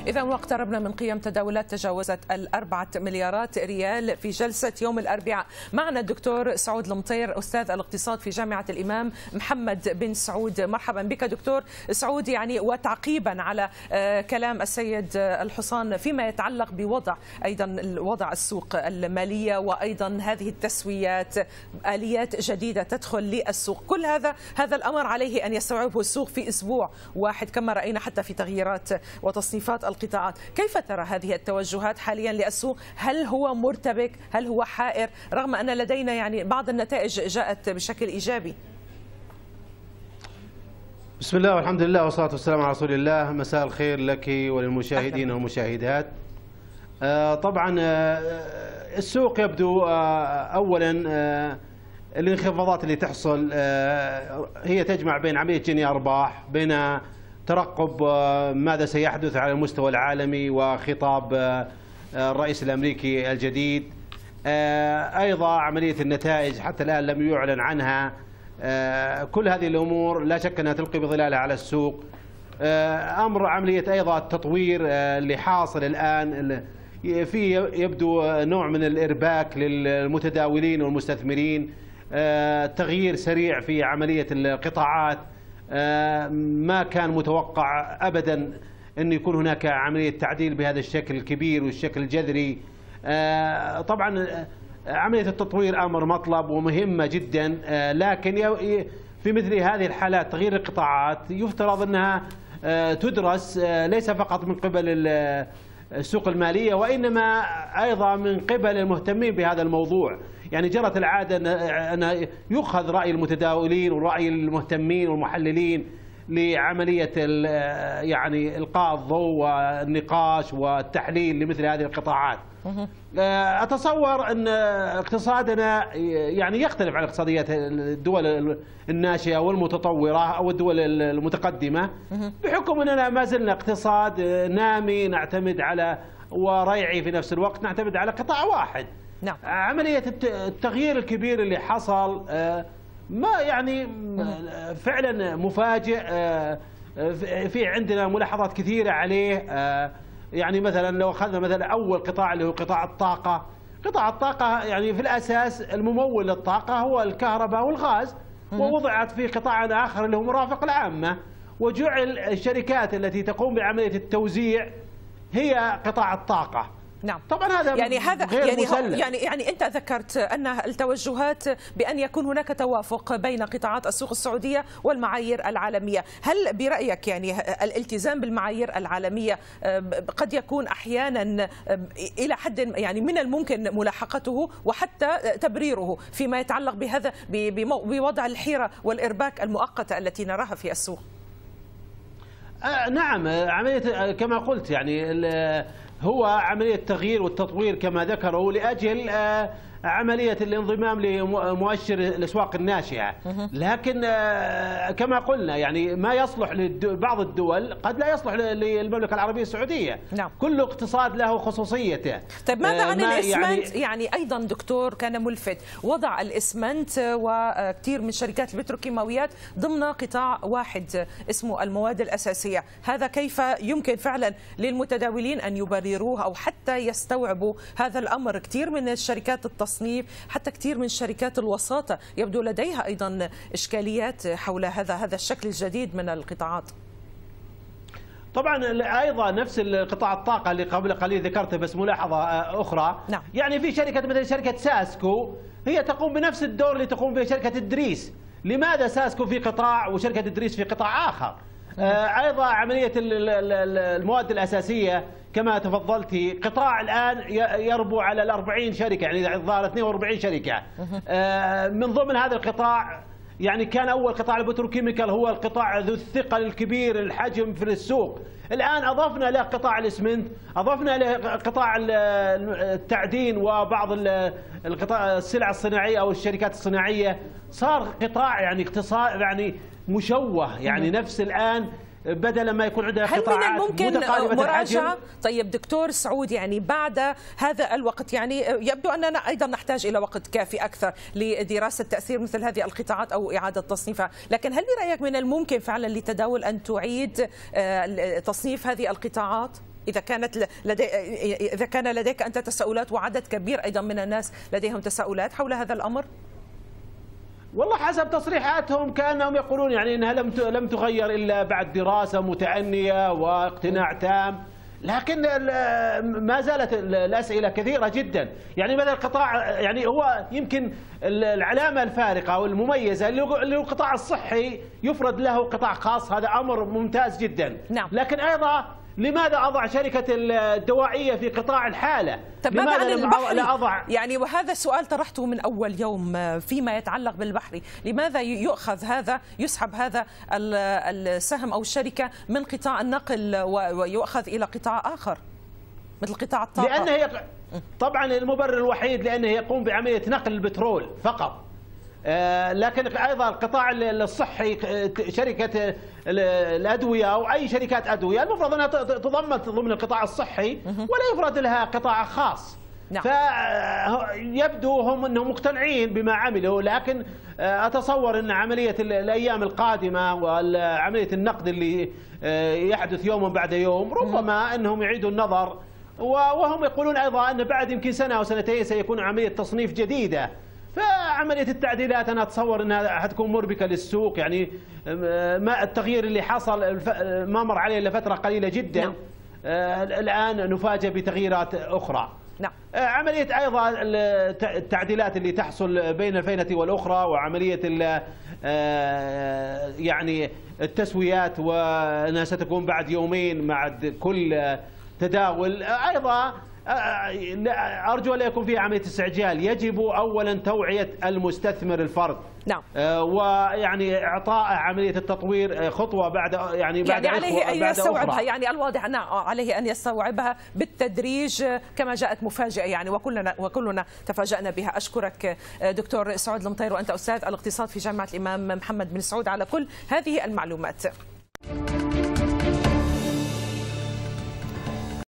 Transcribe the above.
إذا واقتربنا من قيم تداولات تجاوزت 4 مليارات ريال في جلسة يوم الأربعاء. معنا الدكتور سعود المطير أستاذ الاقتصاد في جامعة الإمام محمد بن سعود. مرحبا بك دكتور سعود. وتعقيبا على كلام السيد الحصان فيما يتعلق بوضع أيضا وضع السوق المالية وأيضا هذه التسويات، آليات جديدة تدخل للسوق، كل هذا الأمر عليه أن يستوعبه السوق في أسبوع واحد كما رأينا حتى في تغييرات وتصنيفات القطاعات. كيف ترى هذه التوجهات حاليا للسوق؟ هل هو مرتبك؟ هل هو حائر؟ رغم أن لدينا بعض النتائج جاءت بشكل إيجابي. بسم الله والحمد لله والصلاة والسلام على رسول الله. مساء الخير لك وللمشاهدين والمشاهدات. طبعا السوق يبدو أولا الانخفاضات اللي تحصل هي تجمع بين عملية جني أرباح، بين ترقب ماذا سيحدث على المستوى العالمي وخطاب الرئيس الأمريكي الجديد، أيضا عملية النتائج حتى الآن لم يعلن عنها. كل هذه الأمور لا شك أنها تلقي بظلالها على السوق. أمر عملية أيضا التطوير اللي حاصل الآن، في يبدو نوع من الإرباك للمتداولين والمستثمرين، تغيير سريع في عملية القطاعات، ما كان متوقع أبدا أن يكون هناك عملية تعديل بهذا الشكل الكبير والشكل الجذري. طبعا عملية التطوير أمر مطلب ومهمة جدا، لكن في مثل هذه الحالات تغيير القطاعات يفترض أنها تدرس ليس فقط من قبل السوق المالية وإنما أيضا من قبل المهتمين بهذا الموضوع. يعني جرت العادة أن يؤخذ رأي المتداولين ورأي المهتمين والمحللين لعملية إلقاء الضوء والنقاش والتحليل لمثل هذه القطاعات. أتصور أن اقتصادنا يختلف عن اقتصاديات الدول الناشئة والمتطورة أو الدول المتقدمة، بحكم أننا ما زلنا اقتصاد نامي نعتمد على وريعي في نفس الوقت نعتمد على قطاع واحد. نعم. عملية التغيير الكبير اللي حصل ما فعلا مفاجئ. في عندنا ملاحظات كثيرة عليه. مثلا لو أخذنا مثلا أول قطاع اللي هو قطاع الطاقة. قطاع الطاقة في الأساس الممول للطاقة هو الكهرباء والغاز، ووضعت في قطاع آخر اللي هو مرافق العامة، وجعل الشركات التي تقوم بعملية التوزيع هي قطاع الطاقة. نعم. طبعا هذا غير مسلم. أنت ذكرت أن التوجهات بأن يكون هناك توافق بين قطاعات السوق السعودية والمعايير العالمية. هل برأيك الالتزام بالمعايير العالمية قد يكون أحيانا إلى حد من الممكن ملاحقته وحتى تبريره فيما يتعلق بهذا بوضع الحيرة والإرباك المؤقتة التي نراها في السوق؟ نعم، عملية كما قلت هو عملية التغيير والتطوير كما ذكروا لأجل عملية الانضمام لمؤشر الأسواق الناشئة، لكن كما قلنا ما يصلح لبعض الدول قد لا يصلح للمملكة العربية السعودية. نعم. كل اقتصاد له خصوصيته. طيب ماذا عن الإسمنت؟ أيضا دكتور كان ملفت وضع الإسمنت وكثير من شركات البتروكيماويات ضمن قطاع واحد اسمه المواد الأساسية. هذا كيف يمكن فعلا للمتداولين أن يبرروه أو حتى يستوعبوا هذا الأمر؟ كثير من الشركات التصنيف حتى كثير من شركات الوساطة يبدو لديها أيضا إشكاليات حول هذا الشكل الجديد من القطاعات. طبعا ايضا نفس القطاع الطاقه اللي قبل قليل ذكرته، بس ملاحظه اخرى. نعم. في شركه مثل شركه ساسكو هي تقوم بنفس الدور اللي تقوم به شركه إدريس. لماذا ساسكو في قطاع وشركه إدريس في قطاع اخر؟ ايضا عمليه المواد الاساسيه كما تفضلتي، قطاع الآن يربو على 40 شركة، الظاهر 42 شركة. من ضمن هذا القطاع كان أول قطاع البتروكيميكال هو القطاع ذو الثقل الكبير الحجم في السوق. الآن أضفنا له قطاع الإسمنت، أضفنا له قطاع التعدين وبعض القطاع السلع الصناعية أو الشركات الصناعية. صار قطاع اقتصاد مشوه. نفس الآن بدل ما يكون عندها قطاعات متقاربة الحجم. طيب دكتور سعود، بعد هذا الوقت يبدو أننا أيضا نحتاج إلى وقت كافي أكثر لدراسة تأثير مثل هذه القطاعات أو إعادة تصنيفها، لكن هل برأيك من الممكن فعلا لتداول أن تعيد تصنيف هذه القطاعات؟ إذا كان لديك أنت تساؤلات وعدد كبير أيضا من الناس لديهم تساؤلات حول هذا الأمر؟ والله حسب تصريحاتهم كأنهم يقولون يعني أنها لم تغير إلا بعد دراسة متأنية واقتناع تام، لكن ما زالت الأسئلة كثيرة جدا. يعني مثلا القطاع، يعني هو يمكن العلامة الفارقة أو المميزة اللي هو القطاع الصحي يفرض له قطاع خاص، هذا أمر ممتاز جدا. نعم. لكن أيضا لماذا أضع شركة الدوائية في قطاع الحالة؟ لماذا عن البحري؟ لا أضع يعني وهذا السؤال طرحته من أول يوم فيما يتعلق بالبحري، لماذا يسحب هذا السهم أو الشركة من قطاع النقل ويؤخذ إلى قطاع آخر مثل قطاع الطاقة؟ لأن هي طبعا المبرر الوحيد لأنه يقوم بعملية نقل البترول فقط. لكن أيضا القطاع الصحي، شركة الأدوية أو أي شركات أدوية المفروض أنها تضمن ضمن القطاع الصحي ولا يفرض لها قطاع خاص. نعم. فيبدو هم أنهم مقتنعين بما عملوا، لكن أتصور أن عملية الأيام القادمة وعملية النقد اللي يحدث يوما بعد يوم ربما أنهم يعيدوا النظر، وهم يقولون أيضا أن بعد يمكن سنة أو سنتين سيكون عملية تصنيف جديدة. فعملية التعديلات أنا أتصور أنها حتكون مربكة للسوق. يعني ما التغيير اللي حصل ما مر عليه إلا فترة قليلة جدا. نعم. الآن نفاجأ بتغييرات أخرى. نعم. عملية أيضا التعديلات اللي تحصل بين الفينة والأخرى، وعملية يعني التسويات وأنها ستكون بعد يومين مع كل تداول. أيضا أرجو أن يكون فيها عملية استعجال. يجب أولا توعية المستثمر الفرد. نعم. ويعني إعطاء عملية التطوير خطوة بعد بعد عليه أن يستوعبها أخرى. يعني الواضح أن عليه أن يستوعبها بالتدريج كما جاءت مفاجئة يعني وكلنا تفاجأنا بها. أشكرك دكتور سعود المطير، وأنت أستاذ الاقتصاد في جامعة الإمام محمد بن سعود، على كل هذه المعلومات.